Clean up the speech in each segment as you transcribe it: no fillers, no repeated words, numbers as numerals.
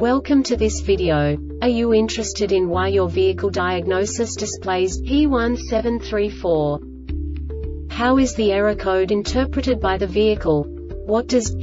Welcome to this video. Are you interested in why your vehicle diagnosis displays P1734? How is the error code interpreted by the vehicle? What does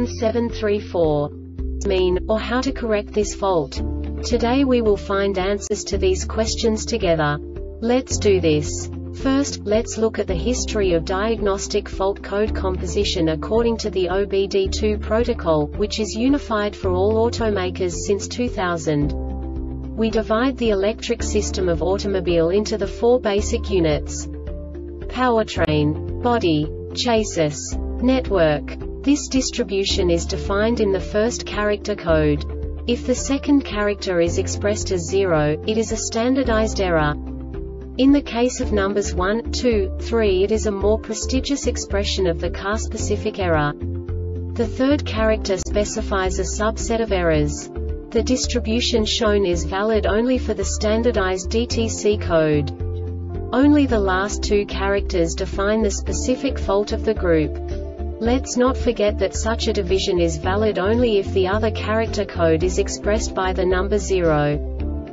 P1734 mean, or how to correct this fault? Today we will find answers to these questions together. Let's do this. First, let's look at the history of diagnostic fault code composition according to the OBD2 protocol, which is unified for all automakers since 2000. We divide the electric system of automobile into the four basic units: powertrain, body, chassis, network. This distribution is defined in the first character code. If the second character is expressed as 0, it is a standardized error. In the case of numbers 1, 2, 3, it is a more prestigious expression of the car-specific error. The third character specifies a subset of errors. The distribution shown is valid only for the standardized DTC code. Only the last two characters define the specific fault of the group. Let's not forget that such a division is valid only if the other character code is expressed by the number 0.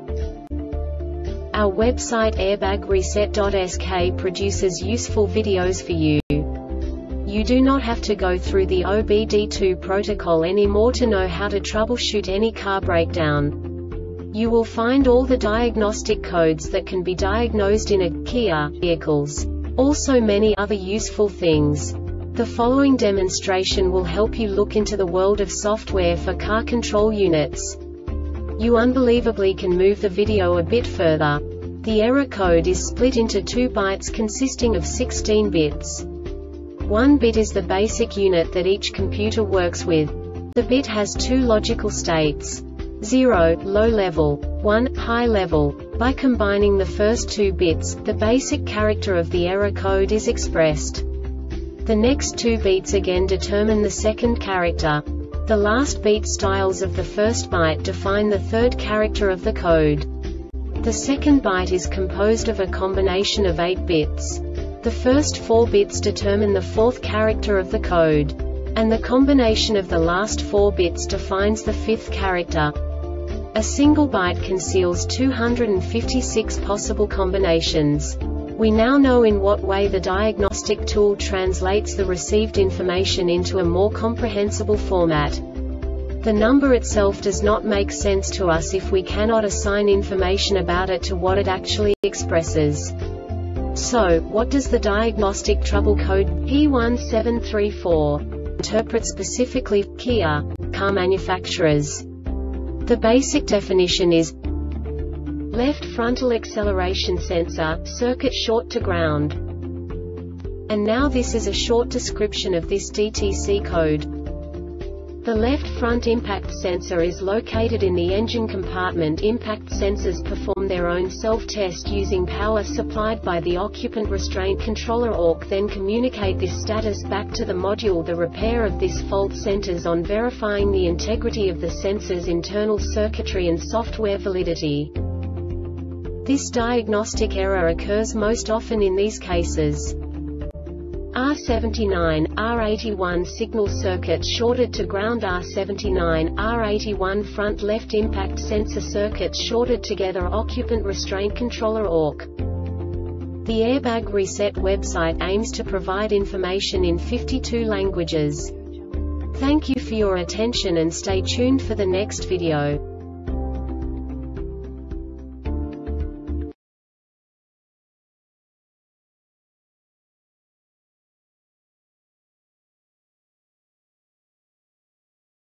Our website airbagreset.sk produces useful videos for you. You do not have to go through the OBD2 protocol anymore to know how to troubleshoot any car breakdown. You will find all the diagnostic codes that can be diagnosed in a Kia vehicles. Also many other useful things. The following demonstration will help you look into the world of software for car control units. You unbelievably can move the video a bit further. The error code is split into 2 bytes consisting of 16 bits. 1 bit is the basic unit that each computer works with. The bit has 2 logical states: 0, low level, 1, high level. By combining the first 2 bits, the basic character of the error code is expressed. The next 2 beats again determine the second character. The last beat styles of the first byte define the third character of the code. The second byte is composed of a combination of 8 bits. The first 4 bits determine the fourth character of the code. And the combination of the last 4 bits defines the fifth character. A single byte conceals 256 possible combinations. We now know in what way the diagnostic tool translates the received information into a more comprehensible format. The number itself does not make sense to us if we cannot assign information about it to what it actually expresses. So, what does the diagnostic trouble code P1734 interpret specifically for Kia car manufacturers? The basic definition is: left frontal acceleration sensor, circuit short to ground. And now this is a short description of this DTC code. The left front impact sensor is located in the engine compartment. Impact sensors perform their own self-test using power supplied by the occupant restraint controller ORC, then communicate this status back to the module. The repair of this fault centers on verifying the integrity of the sensor's internal circuitry and software validity. This diagnostic error occurs most often in these cases: R79, R81 signal circuit shorted to ground, R79, R81 front left impact sensor circuit shorted together, occupant restraint controller ORC. The Airbag Reset website aims to provide information in 52 languages. Thank you for your attention and stay tuned for the next video.